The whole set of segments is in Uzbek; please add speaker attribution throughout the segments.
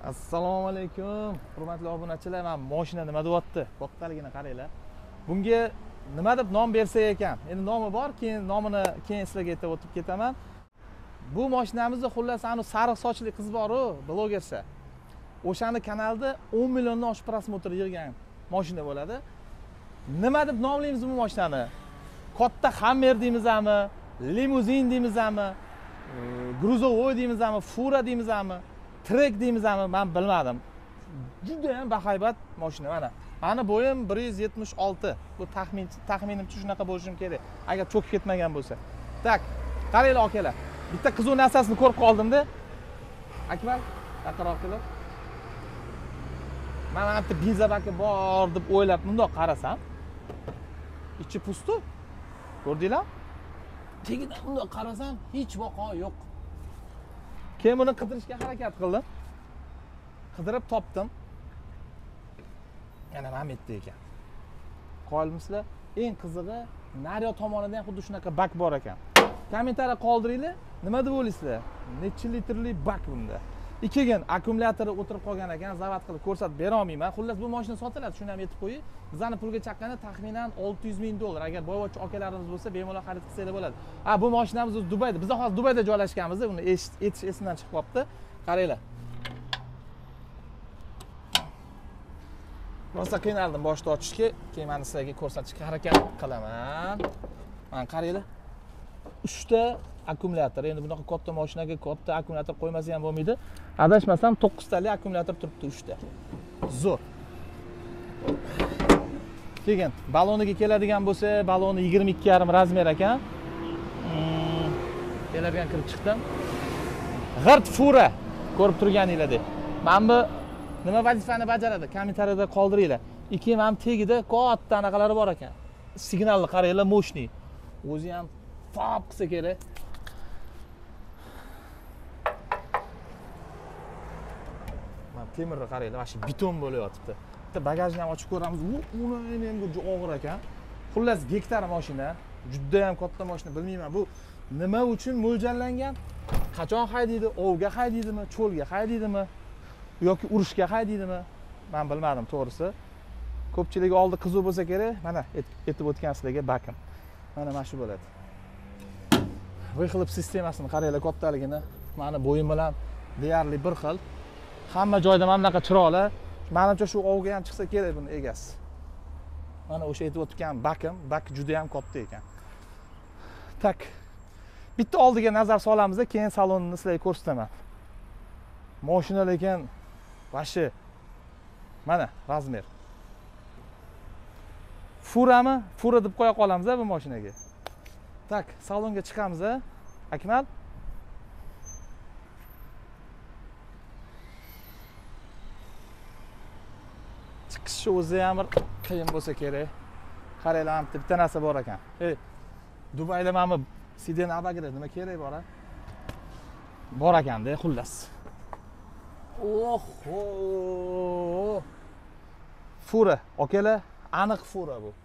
Speaker 1: Assalomu alaykum, hurmatli obunachilar. Mana mashina nima deyapti? Kattaligini qaranglar. Bunga nima deb nom bersak ekan? Endi nomi bor, keyin nomini keyin sizlarga aytib o'tib ketaman. Bu mashinamizda xullas ani sariq sochli qiz bor-ku, blogersa. O'shani kanalda 10 milliondan oshiq prosmotr yig'gan mashina bo'ladi. Nima deb nomlaymiz bu mashinani? Katta Hammer deymizmi? Limuzin deymizmi? Gruzovoy deymizmi? Fura deymizmi? Trek deymizmi? Men bilmadim. Juda ham bahaybat mashina mana. Mani bo'yim 176. Bu taxminimcha shunaqa bo'lishim kerak. Agar cho'kib ketmagan bo'lsa. Tak, qaranglar akalar. Bitta qizuv narsasini ko'rib qoldim-da. Akmal, yaqinroq kelib. Men bitta benzabaki bor deb o'ylab bundoq qarasam, ichi pusto. Ko'rdinglar? Tegidan bundoq qarasam, hech vaqo yo'q. Keyin buni qidirishga harakat qildim. Qidirib topdim. Yana mana bu yerda ekan. Qo'yilmisizlar? Eng qizig'i, naryo tomonida ham xuddi shunaqa bak bor ekan. Kommentariya qoldiringlar. Nima deb o'ylaysizlar? Necha litrli bak bunda? Ikkigan akkumulyatori o'tirib qolgan ekan, zavat qilib ko'rsatib bera olmayman. Xullas bu mashina sotiladi, shuni ham aytib qo'ying. Bizani pulga chaqqanda taxminan $600,000. Agar boyvachcha akalarimiz bo'lsa, bemalol xarid qilsanglar bo'ladi. Bu mashinamiz o'zi Dubayda. Biz hozir Dubayda joylashganmiz, uni etish esimdan chiqib qolibdi. Qaranglar. Rosa qiynaldim boshda ochishga, keyin men sizlarga ko'rsatishga harakat qilaman. Mana qaranglar. 3 ta akkumulyator. Endi bunaqa katta mashinaga katta akkumulyator qo'ymasa ham bo'lmaydi. Adashmasam 9 talik akkumulyator turibdi 3 ta. Zo'r. Keyin baloniga keladigan bo'lsa, baloni 22,5 razmer ekan. Keladigan kirib chiqdim. G'irt fura ko'rib turganinglardek. Mana bu nima vazifani bajaradi? Kommentariyada qoldiringlar. Ikki ham tegida katta anaqalari bor ekan. Signalni qaranglar, mo'shni. O'zi ham fab qilsa kerak. Mana temirni qaranglar, mana shu beton bo'layotibdi. Bitta bagajni ham ochib ko'ramiz. Uni ham juda og'ir ekan. Xullas gektar mashina, juda ham katta mashina, bilmayman bu nima uchun mo'ljallangan? Qachon haydaydi? Ovga haydaydimi, cho'lga haydaydimi? Yoki urushga haydaydimi? Men bilmadim to'g'risi. Ko'pchilik oldi qizuv bo'lsa kerak. Mana aytib o'tgan sizlarga bakim. Mana shu bo'ladi. Vyxlop sistemasini qaranglar, kattaligini. Meni bo'yim bilan deyarli bir xil. Hamma joyda mana bunaqa chiroqli. Menimcha shu ovga ham chiqsa kerak buni egasi. Mana o'sha aytib o'tgan bakim, bak juda ham katta ekan. Tak. Bitta oldiga nazar solamiz, keyin salonni sizlarga ko'rsataman. Mashina lekin vashi mana razmer. Furami? Fura deb qo'ya qolamiz bu mashinaga. Tak, salonga chiqamiz. Akmal. Chiqishi o'zi ham bir qiyin bo'lsa kerak. Qaranglar, bitta narsa bor ekan. Dubayda mana bu siden abagira nima kerak bor-a? Bor ekanda, xullas. Oho! Fura, okalar, aniq fura bu.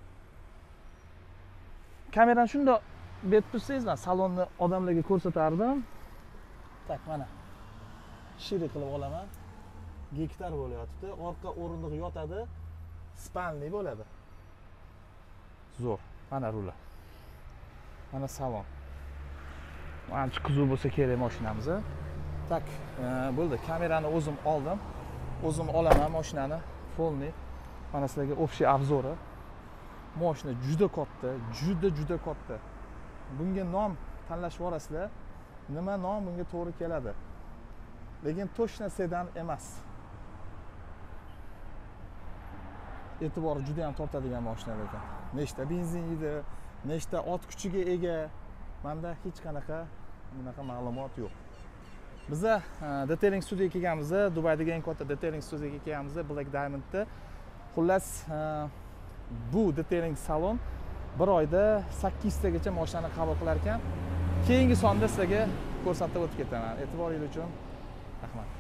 Speaker 1: Kamerani shunda berib tursangiz, men salonni odamlarga ko'rsatardim. Tak, mana. Shiri qilib olaman. Gektar bo'layotibdi. Orqa o'rindiq yotadi. Spanli bo'ladi. Zo'r. Mana rula. Mana salon. Ancha qizuv bo'lsa kerak mashinamiz. Tak, bo'ldi. Kamerani o'zim oldim. O'zim olaman mashinani. Polni. Mana sizlarga общий obzori. Mashina juda katta, juda katta. Bunga nom tanlashib olasizlar. Nima nom bunga to'g'ri keladi. Lekin to'shna sedan emas. E'tibori juda ham tortadigan mashina ekan. Nechta benzin yeydi, nechta ot kuchiga ega. Menda hech qanaqa bunaqa ma'lumot yo'q. Biz detailing studiyaga kelganmiz, Dubaydagi eng katta detailing studiyaga kelganmiz, Black Diamondda. Xullas, bu detailing salon bir oyda 8 tagacha mashinani qabul qilar ekan. Keyingi sonda sizlarga ko'rsatib o'tib ketaman. E'tiboringiz uchun rahmat.